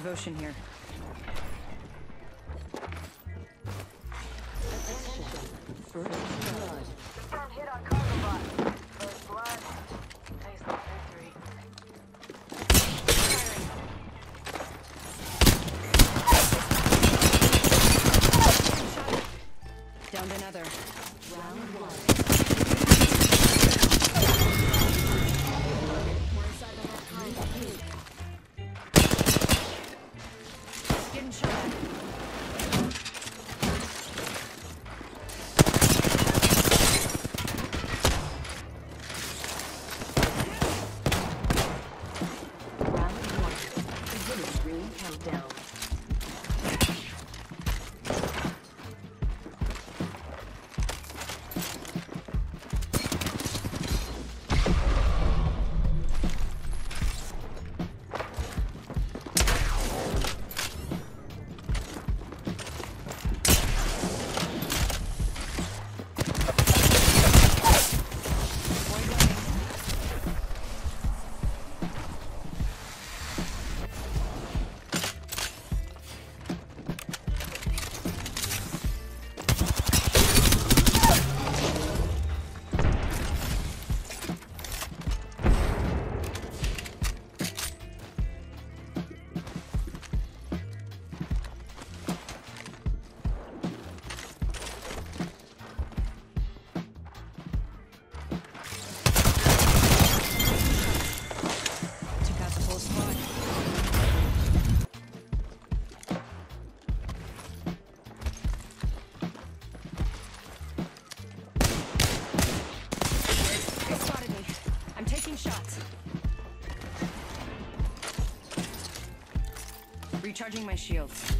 devotion here. First blood. Confirmed hit on cargo bot. First blood. Taste like victory. Downed another. Round one. We're inside the next room. Getting shot at. Round one. Beginning ring countdown. Took out the whole squad. They spotted me. I'm taking shots. Recharging my shields.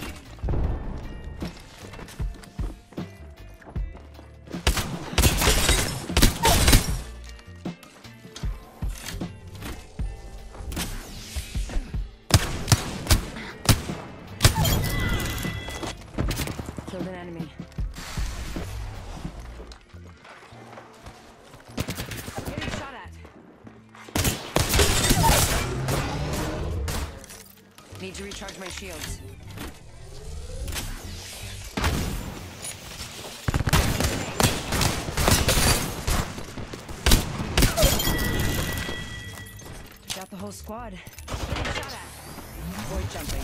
Killed an enemy. Getting shot at. Need to recharge my shields. Got the whole squad. Getting shot at. Void jumping.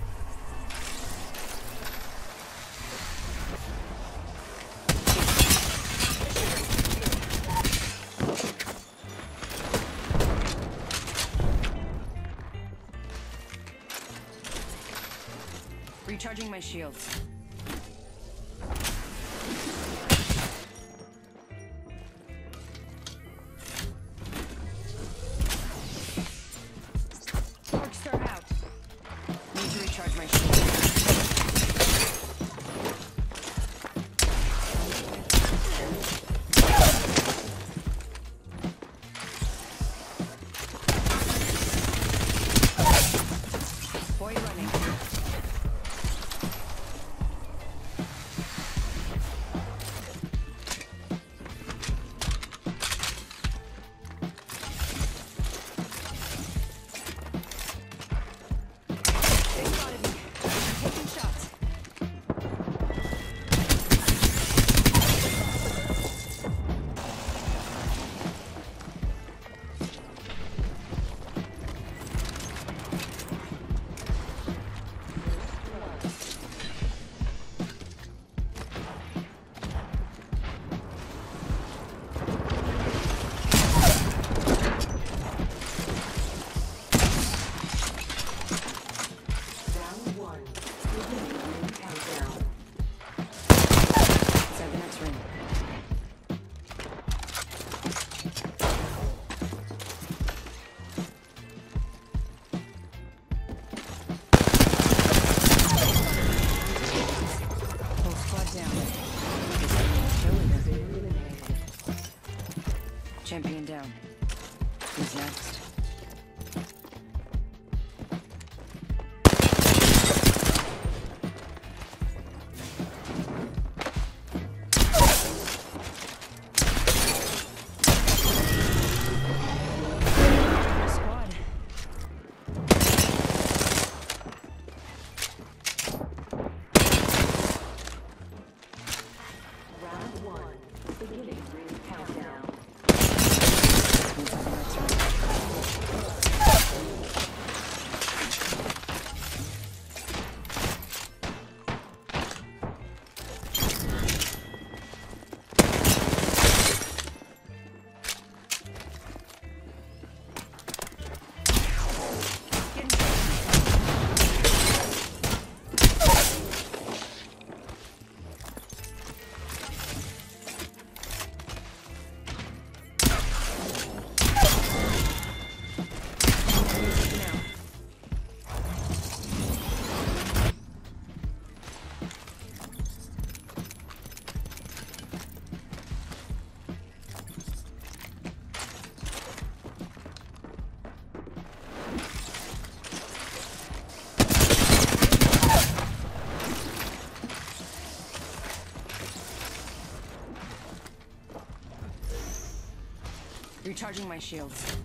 Recharging my shields. Arc star out. Need to recharge my shields. Boy running. They spotted me. Taking shots. Round one. Beginning ring countdown. Inside the next ring. Whole squad down. Champion down. Who's next? Squad. Recharging my shields.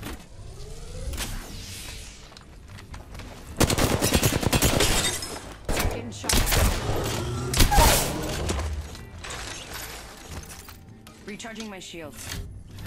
Getting shot at. Recharging my shields.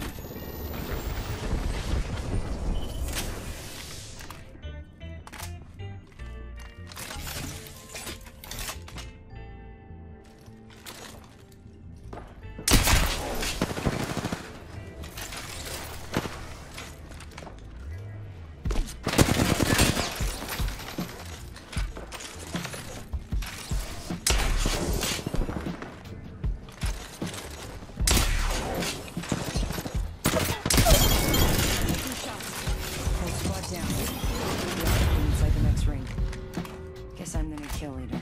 I'm the new kill leader.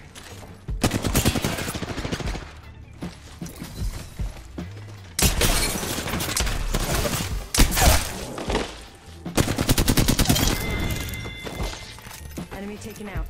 Enemy taken out.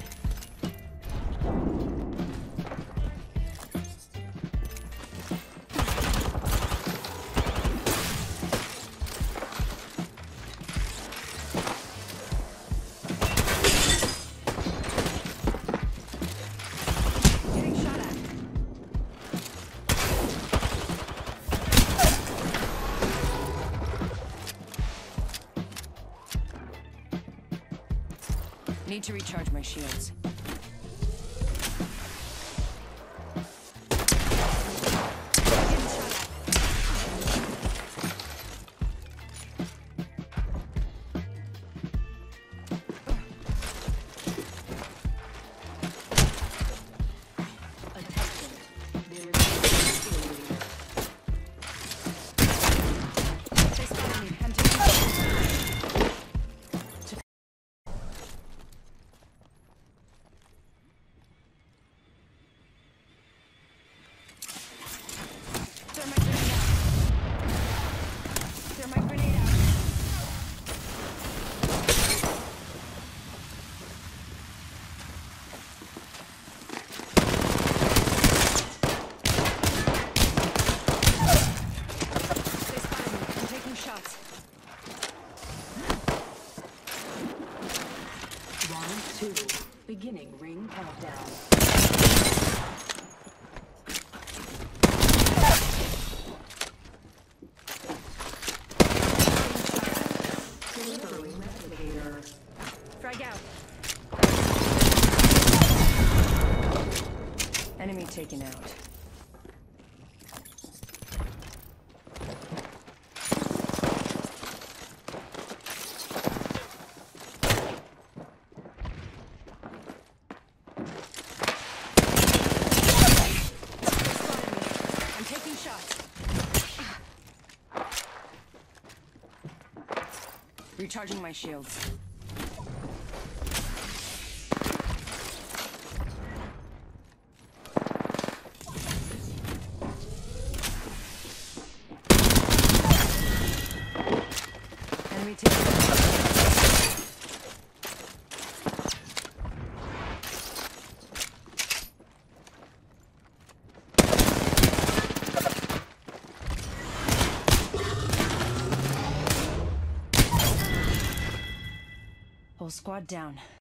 Need to recharge my shields. Round 2. Beginning ring countdown. Delivering replicator. Frag out. Enemy taken out. I'm taking shots. Recharging my shields. Enemy taken out. Whole squad down.